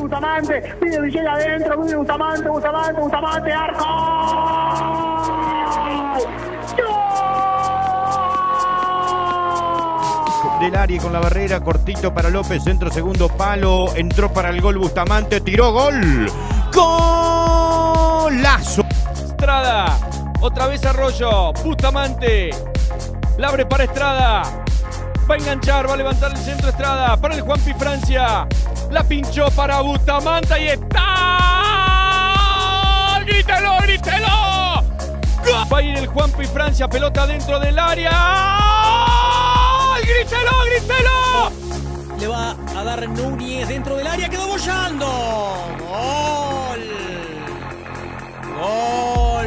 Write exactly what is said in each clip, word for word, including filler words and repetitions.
Bustamante, viene Villegas adentro, viene Bustamante, Bustamante, Bustamante, arco. Del área con la barrera, cortito para López, centro segundo palo, entró para el gol Bustamante, tiró gol. ¡Golazo! Estrada, otra vez Arroyo, Bustamante, la abre para Estrada, va a enganchar, va a levantar el centro Estrada, para el Juanpi Francia, la pinchó para Bustamante, ahí está, grítelo, grítelo, va a ir el Juanpi Francia, pelota dentro del área, grítelo, grítelo, le va a dar Núñez dentro del área, quedó bollando, gol, gol.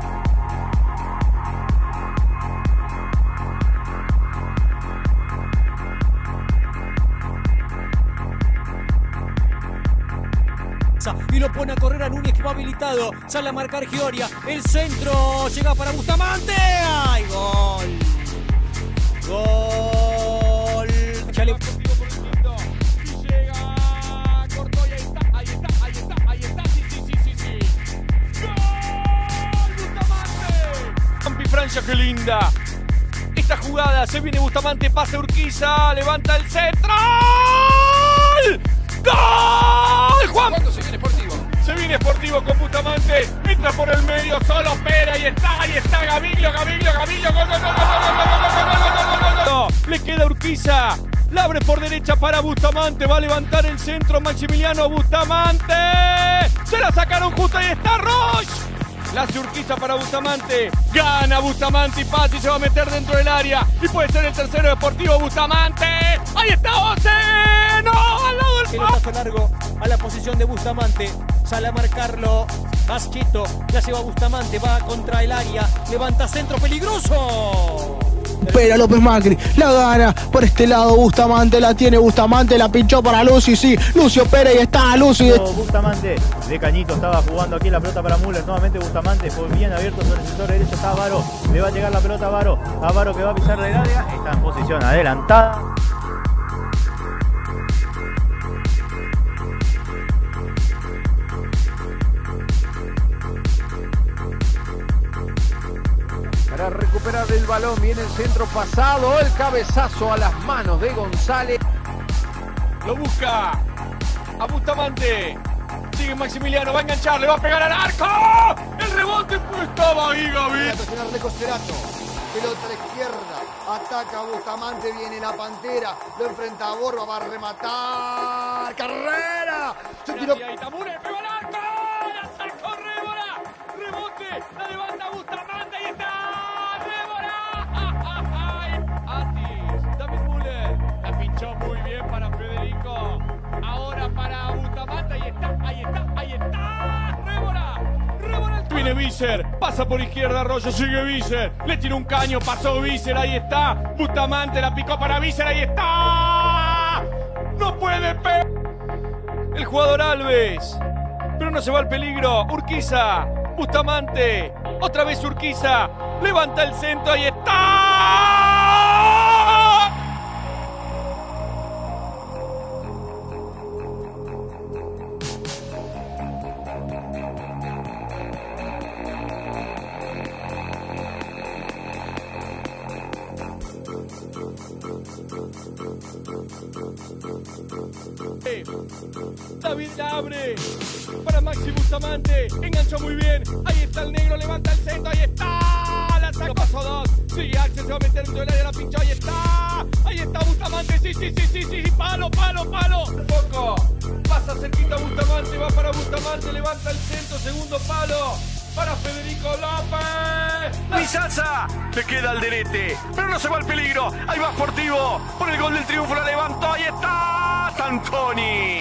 Y lo pone a correr a Núñez, que va habilitado. Sale a marcar Gioria. El centro llega para Bustamante. ¡Ay, gol! Gol. Ya le... Llega, cortó y ahí está, ahí está, ahí está, ahí está. Sí, sí, sí, sí, sí. ¡Gol! Bustamante. Juanpi Francia, qué linda. Esta jugada, se viene Bustamante, pase Urquiza, levanta el centro. ¡Gol! Juan. ¿Cuándo se viene Sportivo? Se viene Sportivo con Bustamante, entra por el medio, solo Pera, ahí está, ahí está Gaviglio, Gaviglio, Gaviglio, gol, gol, gol, gol, gol, gol, gol, gol, gol, gol. Le queda Urquiza, la abre por derecha para Bustamante, va a levantar el centro Maximiliano Bustamante, se la sacaron justo, ahí está Roche. La hace Urquiza para Bustamante, gana Bustamante y Pazzi se va a meter dentro del área y puede ser el tercero Deportivo Bustamante. Ahí está Ose, no, al lado del pelotazo largo a la posición de Bustamante, sale a marcarlo Vasquito, ya se va Bustamante, va contra el área, levanta centro peligroso. Espera López Macri, la gana por este lado Bustamante, la tiene Bustamante, la pinchó para Lucy, sí, Lucio Pérez, y está Lucy. Bustamante de Cañito estaba jugando aquí la pelota para Müller, nuevamente Bustamante, fue bien abierto sobre el sector derecho, está Avaro, le va a llegar la pelota a Avaro, Avaro que va a pisar el área, está en posición adelantada. Para recuperar el balón viene el centro pasado, el cabezazo a las manos de González. Lo busca a Bustamante, sigue Maximiliano, va a enganchar, le va a pegar al arco. El rebote pues estaba ahí Gaby. Pelota a la izquierda, ataca a Bustamante, viene la Pantera, lo enfrenta a Borba, va a rematar, carrera. Se tiró. Ahí está Müller, pegó al arco, la sacó Rébora, rebote, la levanta Bustamante, ahí está. Muy bien para Federico, ahora para Bustamante, ahí está, ahí está, ahí está, Rébora, Rébora, viene Vícer, pasa por izquierda Arroyo, sigue Vícer, le tiró un caño, pasó Vícer, ahí está, Bustamante la picó para Vícer, ahí está, no puede pegar, el jugador Alves, pero no se va al peligro, Urquiza, Bustamante, otra vez Urquiza, levanta el centro, ahí está. David la abre para Maxi Bustamante, enganchó muy bien, ahí está el negro, levanta el centro, ahí está, la sacó, pasó dos, sigue Axel, se va a meter dentro del área, la pinchó, ahí está, ahí está Bustamante, sí, sí, sí, sí, sí, sí, palo, palo, palo, poco, pasa cerquita Bustamante, va para Bustamante, levanta el centro, segundo palo, para Federico López, mi salsa, le queda al derete, pero no se va al peligro, ahí va Sportivo, por el gol del triunfo, la levantó, ahí está, Santoni.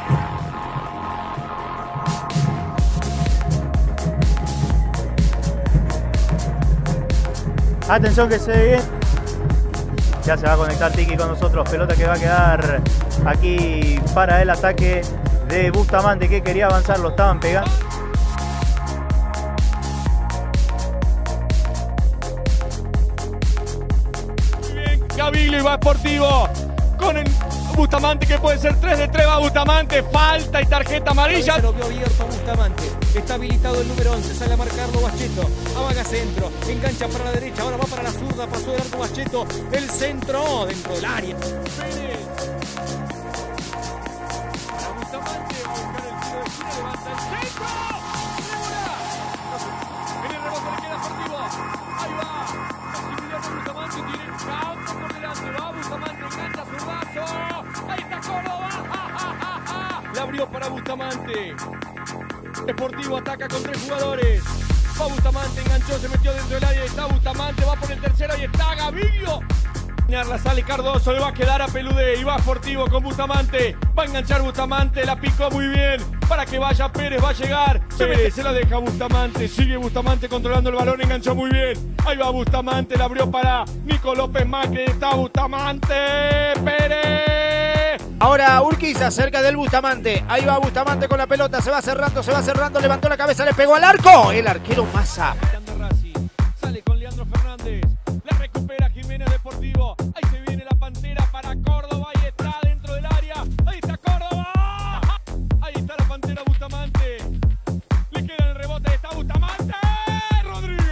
Atención que se ve bien. Ya se va a conectar Tiki con nosotros. Pelota que va a quedar aquí para el ataque de Bustamante, que quería avanzar, lo estaban pegando. Muy bien, Gaviglio y va Sportivo. con el Bustamante, que puede ser tres de tres. Va Bustamante, falta y tarjeta amarilla. Se lo vio abierto Bustamante. Está habilitado el número once. Sale a marcarlo Bacheto. Amaga centro. Engancha para la derecha. Ahora va para la zurda. Pasó el arco Bacheto. El centro dentro del área. Pérez. Para Bustamante. Va a buscar el tiro de esquina. Levanta el centro. En el rebote le queda Sportivo. Ahí va. Maximiliano Bustamante tiene el campo por delante. Va Bustamante. Engancha su brazo. Ahí está Córdoba. ¡Ja, ja, ja, ja! La abrió para Bustamante. Sportivo ataca con tres jugadores. Va Bustamante, enganchó, se metió dentro del área. Está Bustamante, va por el tercero y está Gaviglio. La sale Cardoso, le va a quedar a Peludé. Y va Sportivo con Bustamante. Va a enganchar Bustamante, la picó muy bien. Para que vaya Pérez, va a llegar. Pérez se la deja Bustamante. Sigue Bustamante controlando el balón, enganchó muy bien. Ahí va Bustamante, la abrió para Nico López Macri. Está Bustamante. Pérez. Ahora Urquiza cerca del Bustamante. Ahí va Bustamante con la pelota. Se va cerrando, se va cerrando. Levantó la cabeza, le pegó al arco. El arquero Massa. Sale con Leandro Fernández. La recupera Jiménez Deportivo. Ahí se viene la Pantera para Córdoba. Ahí está dentro del área. Ahí está Córdoba. Ahí está la Pantera Bustamante. Le queda el rebote. Ahí está Bustamante. Rodríguez.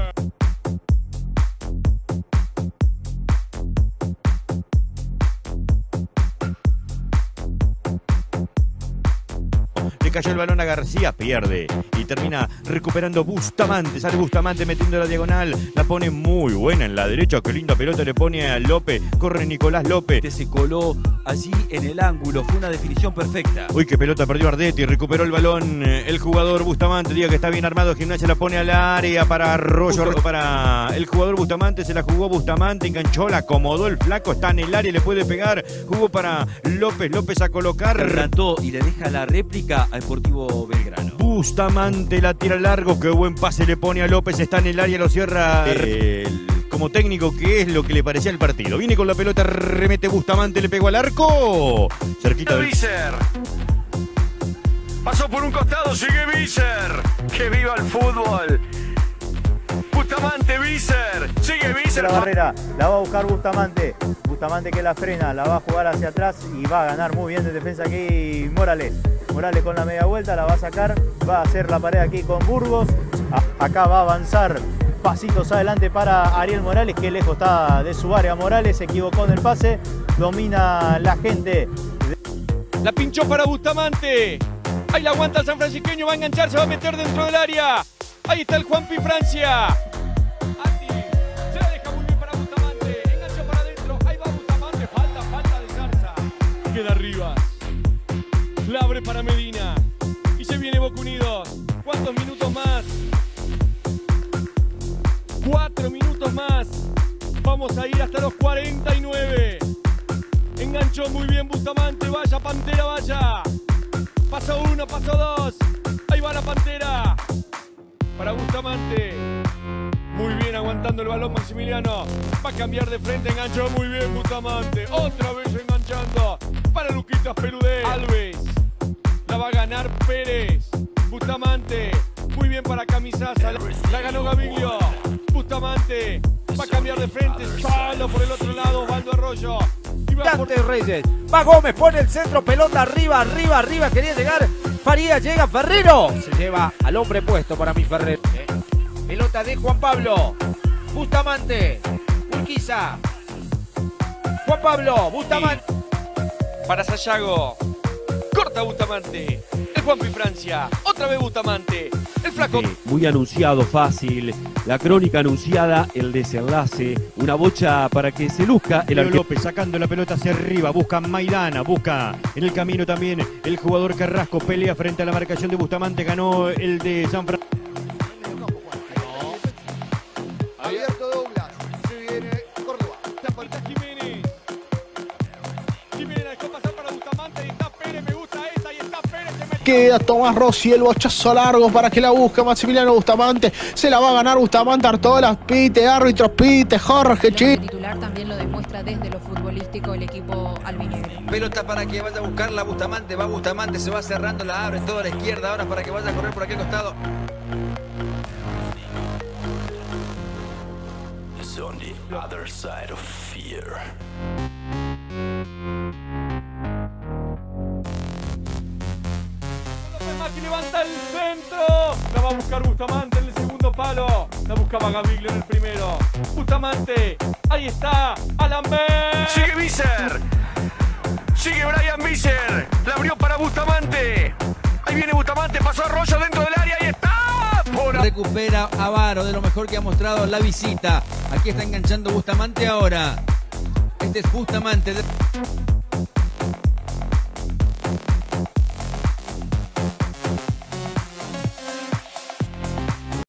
Le cayó el balón a García, pierde y termina recuperando Bustamante. Sale Bustamante metiendo la diagonal, la pone muy buena en la derecha. Qué linda pelota le pone a López. Corre Nicolás López. Se coló allí en el ángulo, fue una definición perfecta. Uy, qué pelota perdió Ardetti, recuperó el balón el jugador Bustamante. Diga que está bien armado. Gimnasia la pone al área para Arroyo, Justo. para el jugador Bustamante. Se la jugó Bustamante, enganchó, la acomodó el flaco. Está en el área, le puede pegar. Jugó para López, López a colocar. Rató y le deja la réplica a Sportivo Belgrano. Bustamante la tira largo, qué buen pase le pone a López, está en el área, lo cierra el, como técnico, que es lo que le parecía el partido. Viene con la pelota, remete Bustamante, le pegó al arco. Cerquita del... Vícer. Pasó por un costado, sigue Vícer. Que viva el fútbol. Bustamante, Vícer. Sigue Vícer. La barrera, la va a buscar Bustamante. Bustamante que la frena, la va a jugar hacia atrás y va a ganar muy bien de defensa aquí Morales. Morales con la media vuelta, la va a sacar, va a hacer la pared aquí con Burgos. A acá va a avanzar pasitos adelante para Ariel Morales, que lejos está de su área. Morales se equivocó en el pase, domina la gente. La pinchó para Bustamante. Ahí la aguanta el sanfrancisqueño, va a enganchar, se va a meter dentro del área. Ahí está el Juanpi Francia. Ati, se la deja muy bien para Bustamante. Enganchó para adentro, ahí va Bustamante. Falta, falta de Zarza. Queda arriba. La abre para Medina. Y se viene Boca Unidos. ¿Cuántos minutos más? Cuatro minutos más. Vamos a ir hasta los cuarenta y nueve. Enganchó muy bien Bustamante. Vaya, Pantera, vaya. Pasó uno, pasó dos. Ahí va la Pantera. Para Bustamante. Muy bien aguantando el balón Maximiliano. Va a cambiar de frente. Enganchó muy bien Bustamante. Otra vez enganchando. Para Luquitas Peludé. Alves. La va a ganar Pérez. Bustamante. Muy bien para Camisaza. La, la ganó Gaviglio. Bustamante. Va a cambiar de frente. Solo por el otro lado. Osvaldo Arroyo. Dante por... Reyes. Va Gómez. Pone el centro. Pelota arriba, arriba, arriba. Quería llegar. Faría. Llega Ferrero. Se lleva al hombre puesto para mi Ferrero. ¿Eh? Pelota de Juan Pablo. Bustamante. Urquiza. Juan Pablo. Bustamante. Y para Sayago. Corta Bustamante. El Juanpi Francia. Otra vez Bustamante. El flaco. Sí, muy anunciado, fácil. La crónica anunciada, el desenlace. Una bocha para que se luzca el arquero López sacando la pelota hacia arriba. Busca Maidana. Busca en el camino también el jugador Carrasco. Pelea frente a la marcación de Bustamante. Ganó el de San Francisco. Abierto Douglas. Se viene Córdoba. Está Jiménez. Jiménez la dejó pasar para Bustamante. Y está Pérez. Me gusta esta. Y está Pérez. Se metió. Queda Tomás Rossi, el bochazo largo para que la busque Maximiliano Bustamante. Se la va a ganar Bustamante. Artola, pite, árbitros, pite, Jorge, Chi. El titular también lo demuestra desde lo futbolístico el equipo albinegro. Pelota para que vaya a buscarla Bustamante. Va Bustamante, se va cerrando, la abre toda la izquierda. Ahora para que vaya a correr por aquel costado. On the other side of fear. levanta el centro. La va a buscar Bustamante en el segundo palo. La buscaba Gaviglio en el primero. Bustamante, ahí está, Alambert. Sigue Visser. Sigue Brian Visser. La abrió para Bustamante. Ahí viene Bustamante, pasó Arroyo dentro del área. Ahí está. Por... Recupera Avaro, de lo mejor que ha mostrado la visita. Aquí está enganchando Bustamante ahora. Este es Bustamante.